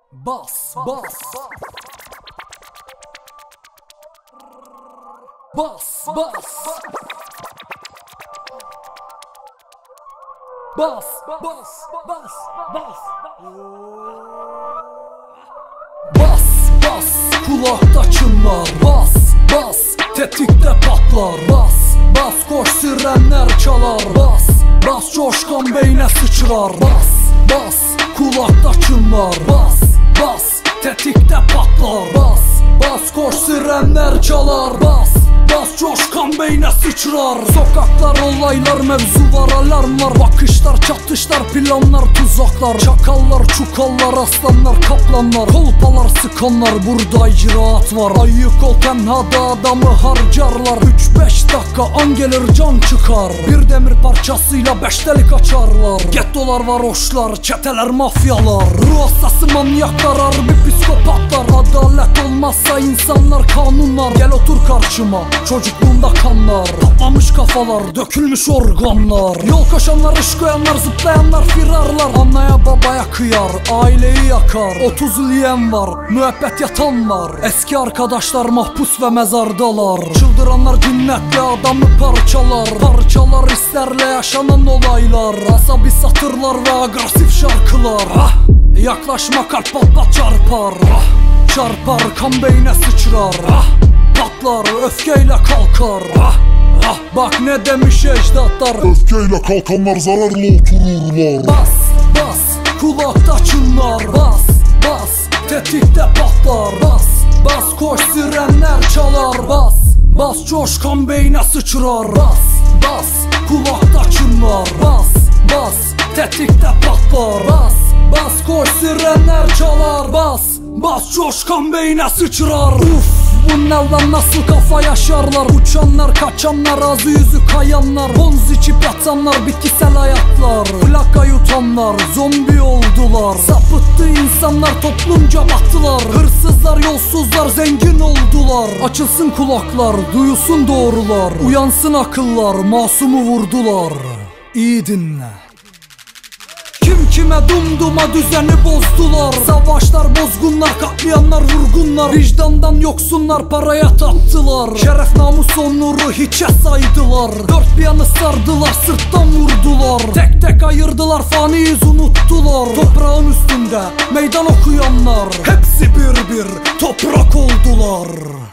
Bas, bas. Bas, bas. Bas, bas, bas, bas. Bas, bas, kulakta çınlar. Bas, bas, tetikte patlar. Bas, bas, koş sirenler çalar. Bas, bas, coşkan beyne sıçrar. Bas, bas, kulakta çınlar. Bas, bas, tetikte patlar. Bas, bas, koş sirenler çalar. Bas, bas, coşkan beyne sıçrar. Sokaklar, olaylar, mevzu var, alarm var. Bakışlar, çatışlar, planlar, tuzaklar. Çakallar, çukallar, aslanlar, kaplanlar. Kolpalar, sıkanlar, burada icraat var. Ayık ol, tenhada adamı harcarlar. 3-5 dakika an gelir can çıkar. Bir demir parçasıyla 5 delik açarlar. Gettolar, varoşlar, çeteler, mafyalar. Ruh hastası manyaklar, harbi psikopatlar. Adalet olmazsa insanlar, kanunlar. Gel otur karşıma, çocukluğunda kanlar. Patlamış kafalar, dökülmüş organlar. Yol koşanlar, iş koyanlar, zıplayanlar, firarlar. Anneye babaya kıyar, aileyi yakar. 30 yıl yiyen var, müebbet yatan var. Eski arkadaşlar mahpus ve mezardalar. Çıldıranlar cinnetli adamı parçalar. Parçalar hislerle yaşanan olaylar. Asabi satırlar ve agresif şarkılar. Yaklaşma, kalp patlat çarpar. Çarpar, kan beyne sıçrar. Patlar, öfkeyle kalkar. Bak ne demiş ecdatlar. Öfkeyle kalkanlar zararlı otururlar. Bas, bas, kulakta çınlar. Bas, bas, tetikte patlar. Bas, bas, koş sirenler çalar. Bas, bas, coşkan beyne sıçrar. Bas, bas, kulakta çınlar. Bas, bas, tetikte patlar. Bas, bas, koş sirenler çalar. Bas, bas, coşkan beyne sıçrar. Uf, bunlardan nasıl kafa yaşarlar. Uçanlar, kaçanlar, ağzı yüzü kayanlar. Bonz içip yatanlar, bitkisel hayatlar. Plaka yutanlar, zombi oldular. Sapıttı insanlar, toplumca battılar. Hırsızlar, yolsuzlar, zengin oldular. Açılsın kulaklar, duyulsun doğrular. Uyansın akıllar, masumu vurdular. İyi dinle. Kim kime dumduma düzeni bozdular. Savaşlar, bozgunlar, katliamlar, vurgunlar. Vicdandan yoksunlar, paraya taptılar. Şeref, namus, onuru hiçe saydılar. Dört bir yanı sardılar, sırttan vurdular. Tek tek ayırdılar, faniyiz unuttular. Toprağın üstünde meydan okuyanlar, hepsi bir bir toprak oldular.